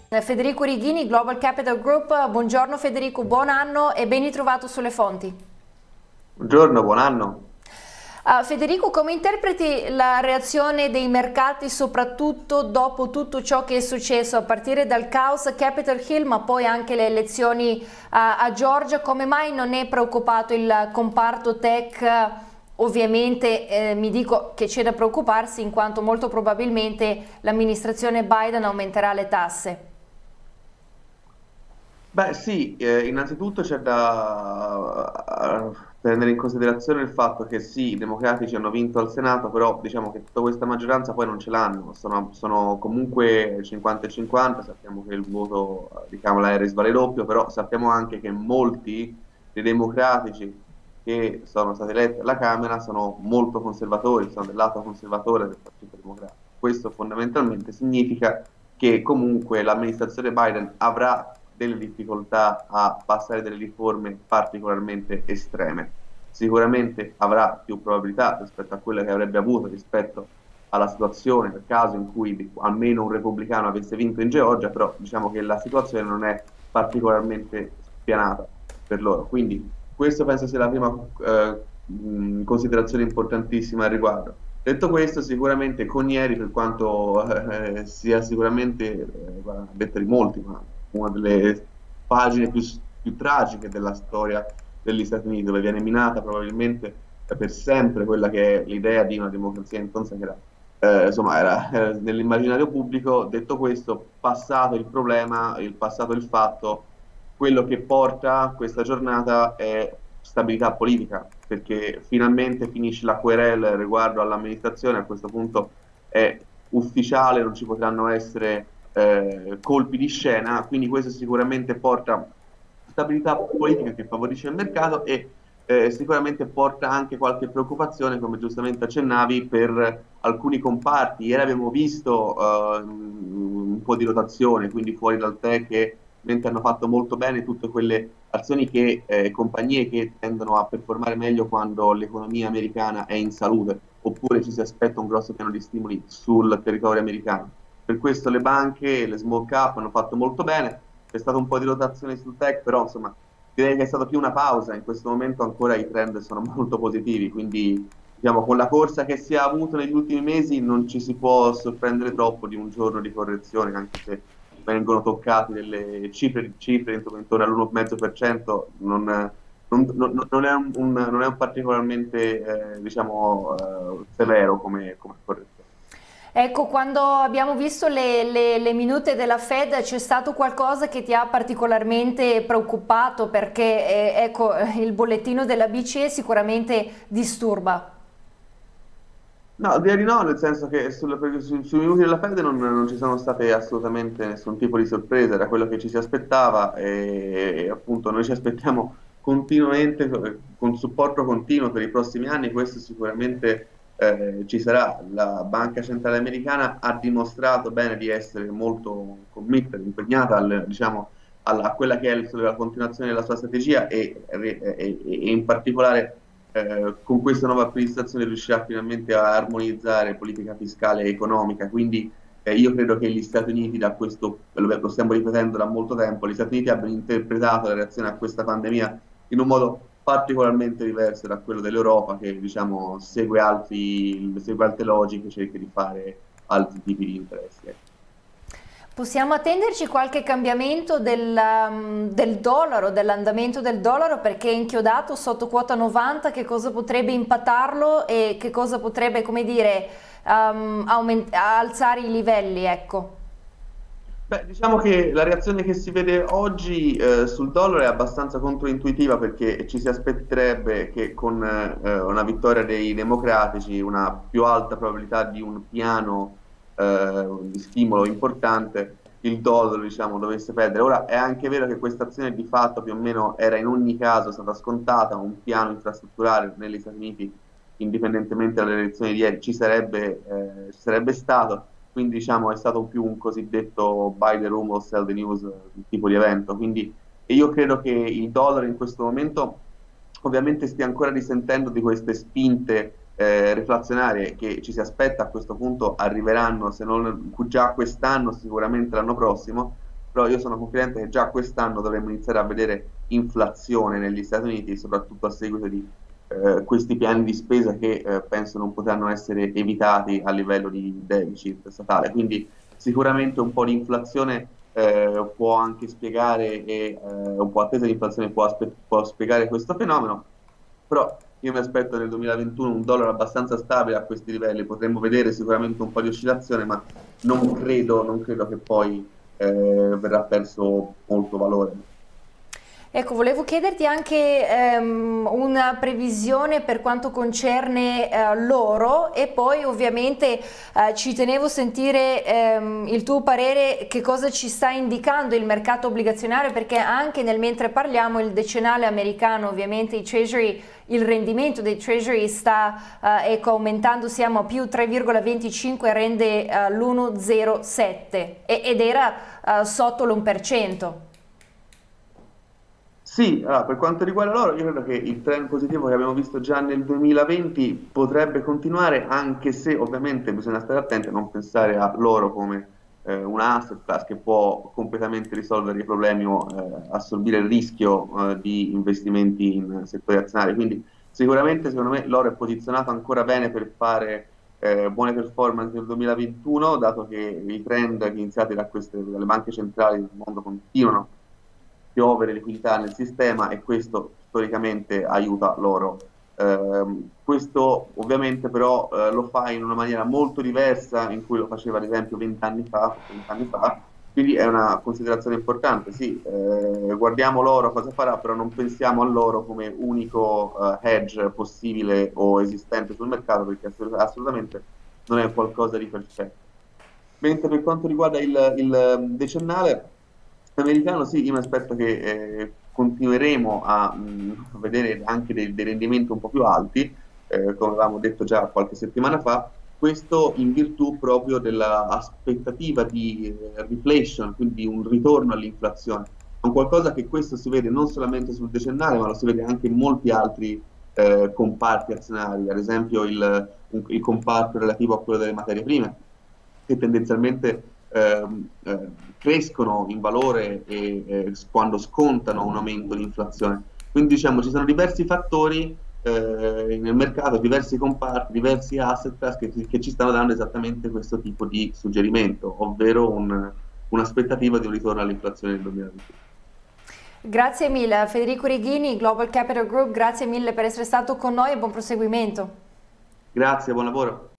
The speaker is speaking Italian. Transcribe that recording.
Federico Righini, Global Capital Group. Buongiorno Federico, buon anno e ben ritrovato sulle fonti. Buongiorno, buon anno. Federico, come interpreti la reazione dei mercati, soprattutto dopo tutto ciò che è successo, a partire dal caos Capitol Hill, ma poi anche le elezioni a Georgia? Come mai non è preoccupato il comparto tech? Ovviamente mi dico che c'è da preoccuparsi in quanto molto probabilmente l'amministrazione Biden aumenterà le tasse. Beh, sì, innanzitutto c'è da prendere in considerazione il fatto che sì, i democratici hanno vinto al Senato, però diciamo che tutta questa maggioranza poi non ce l'hanno, sono comunque 50 e 50, sappiamo che il voto di Kamala Harris vale doppio, però sappiamo anche che molti dei democratici che sono stati eletti alla Camera sono molto conservatori, sono del lato conservatore del Partito Democratico. Questo fondamentalmente significa che comunque l'amministrazione Biden avrà delle difficoltà a passare delle riforme particolarmente estreme. Sicuramente avrà più probabilità rispetto a quella che avrebbe avuto rispetto alla situazione nel caso in cui almeno un repubblicano avesse vinto in Georgia, però diciamo che la situazione non è particolarmente spianata per loro. Quindi questo penso sia la prima considerazione importantissima al riguardo. Detto questo, sicuramente Conieri, per quanto sia sicuramente, detta di molti, ma una delle pagine più tragiche della storia degli Stati Uniti, dove viene minata probabilmente per sempre quella che è l'idea di una democrazia inconsacrata. Insomma, era nell'immaginario pubblico. Detto questo, passato il problema, passato il fatto, quello che porta questa giornata è stabilità politica, perché finalmente finisce la querela riguardo all'amministrazione. A questo punto è ufficiale, non ci potranno essere colpi di scena, quindi questo sicuramente porta stabilità politica che favorisce il mercato e sicuramente porta anche qualche preoccupazione, come giustamente accennavi, per alcuni comparti. Ieri abbiamo visto un po' di rotazione, quindi fuori dal tech, che mentre hanno fatto molto bene tutte quelle azioni che compagnie che tendono a performare meglio quando l'economia americana è in salute, oppure ci si aspetta un grosso piano di stimoli sul territorio americano. Per questo le banche, le small cap hanno fatto molto bene, c'è stata un po' di rotazione sul tech, però insomma direi che è stata più una pausa. In questo momento ancora i trend sono molto positivi, quindi diciamo con la corsa che si è avuto negli ultimi mesi non ci si può sorprendere troppo di un giorno di correzione, anche se vengono toccate delle cifre intorno all'1,5%, non è non è un particolarmente diciamo, severo come correzione. Ecco, quando abbiamo visto le minute della Fed, c'è stato qualcosa che ti ha particolarmente preoccupato, perché ecco, il bollettino della BCE sicuramente disturba. No, direi di no, nel senso che sui minuti della Fed non ci sono state assolutamente nessun tipo di sorpresa, era quello che ci si aspettava e appunto noi ci aspettiamo continuamente, con supporto continuo per i prossimi anni. Questo sicuramente ci sarà. La Banca Centrale Americana ha dimostrato bene di essere molto committed, impegnata diciamo, a quella che è la continuazione della sua strategia e in particolare con questa nuova amministrazione riuscirà finalmente a armonizzare politica fiscale e economica. Quindi io credo che gli Stati Uniti, da questo, lo stiamo ripetendo da molto tempo, gli Stati Uniti abbiano interpretato la reazione a questa pandemia in un modo particolarmente diverso da quello dell'Europa, che diciamo segue alte logiche, cerca di fare altri tipi di interessi. Possiamo attenderci qualche cambiamento del dollaro, dell'andamento del dollaro, perché è inchiodato sotto quota 90, che cosa potrebbe impattarlo e che cosa potrebbe, come dire, alzare i livelli, ecco. Beh, diciamo che la reazione che si vede oggi sul dollaro è abbastanza controintuitiva, perché ci si aspetterebbe che con una vittoria dei democratici, una più alta probabilità di un piano di stimolo importante, il dollaro diciamo, dovesse perdere. Ora è anche vero che questa azione di fatto più o meno era in ogni caso stata scontata, un piano infrastrutturale negli Stati Uniti, indipendentemente dalle elezioni di ieri, ci sarebbe stato. Quindi diciamo è stato più un cosiddetto buy the rumor, sell the news tipo di evento. Quindi e io credo che il dollaro in questo momento ovviamente stia ancora risentendo di queste spinte reflazionarie che ci si aspetta a questo punto arriveranno, se non già quest'anno, sicuramente l'anno prossimo. però io sono confidente che già quest'anno dovremmo iniziare a vedere inflazione negli Stati Uniti, soprattutto a seguito di questi piani di spesa che penso non potranno essere evitati a livello di deficit statale. Quindi sicuramente un po' di inflazione può anche spiegare, un po' attesa di inflazione può spiegare questo fenomeno, però io mi aspetto nel 2021 un dollaro abbastanza stabile a questi livelli, potremmo vedere sicuramente un po' di oscillazione, ma non credo che poi verrà perso molto valore. Ecco, volevo chiederti anche una previsione per quanto concerne l'oro e poi ovviamente ci tenevo a sentire il tuo parere, che cosa ci sta indicando il mercato obbligazionario, perché anche nel mentre parliamo il decennale americano, ovviamente i treasury, il rendimento dei treasury sta ecco, aumentando, siamo a più 3,25, rende l'1,07 ed era sotto l'1%. Sì, allora, per quanto riguarda l'oro, io credo che il trend positivo che abbiamo visto già nel 2020 potrebbe continuare, anche se ovviamente bisogna stare attenti a non pensare a l'oro come una asset class che può completamente risolvere i problemi o assorbire il rischio di investimenti in settori azionari. Quindi sicuramente, secondo me, l'oro è posizionato ancora bene per fare buone performance nel 2021, dato che i trend iniziati dalle banche centrali del mondo continuano piovere liquidità nel sistema e questo storicamente aiuta l'oro. Questo ovviamente però lo fa in una maniera molto diversa in cui lo faceva ad esempio 20 anni fa, 30 anni fa, quindi è una considerazione importante. Sì, guardiamo l'oro cosa farà, però non pensiamo all'oro come unico hedge possibile o esistente sul mercato, perché assolutamente non è qualcosa di perfetto. Mentre per quanto riguarda il decennale americano, sì, io mi aspetto che continueremo a vedere anche dei rendimenti un po' più alti, come avevamo detto già qualche settimana fa, questo in virtù proprio dell'aspettativa di reflation, quindi un ritorno all'inflazione. È un qualcosa che questo si vede non solamente sul decennale, ma lo si vede anche in molti altri comparti azionari, ad esempio il comparto relativo a quello delle materie prime, che tendenzialmente crescono in valore quando scontano un aumento di inflazione. Quindi diciamo ci sono diversi fattori nel mercato, diversi comparti, diversi asset class che ci stanno dando esattamente questo tipo di suggerimento, ovvero un'aspettativa di un ritorno all'inflazione nel 2020. Grazie mille Federico Righini, Global Capital Group, grazie mille per essere stato con noi e buon proseguimento. Grazie, buon lavoro.